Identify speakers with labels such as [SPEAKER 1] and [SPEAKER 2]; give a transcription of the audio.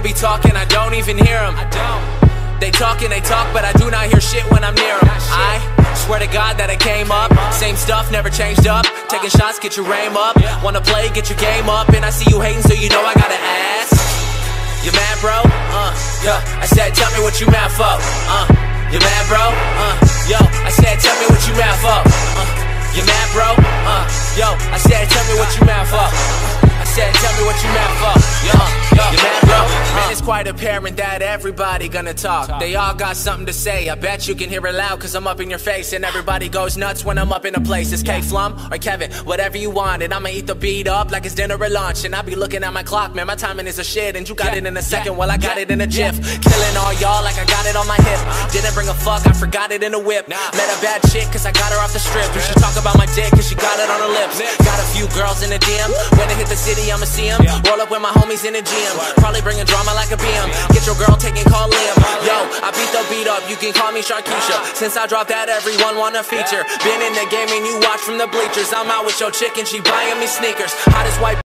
[SPEAKER 1] be talking, I don't even hear them. They talk and they talk, but I do not hear shit when I'm near them. I swear to God that I came up, same stuff, never changed up. Taking shots, get your aim up. Wanna play, get your game up. And I see you hating, so you know I gotta ask. You mad, bro? Yo, I said, tell me what you mad for. You mad, bro? Yo, I said, tell me what you mad for. You mad, bro? Yo, I said, tell me what you mad for. I said, tell me what you mad for. Yo, you mad, bro? Man, it's quite apparent that everybody gonna talk. They all got something to say. I bet you can hear it loud, cause I'm up in your face. And everybody goes nuts when I'm up in a place. It's K-Flum or Kevin, whatever you want. And I'ma eat the beat up like it's dinner or lunch. And I be looking at my clock, man, my timing is a shit. And you got it in a second, well I got it in a jiff. Killing all y'all like I got it on my hip. Didn't bring a fuck, I forgot it in a whip. Met a bad chick cause I got her off the strip. You should talk about my dick cause she got it on her lips. Got a few girls in the DM. When I hit the city I'ma see them. Roll up with my homies in the gym. Probably bringing drama like a BM. Get your girl taking call Liam. Yo, I beat the beat up, you can call me Sharkeisha. Since I dropped that everyone wanna feature. Been in the game and you watch from the bleachers. I'm out with your chick and she buying me sneakers. Hottest white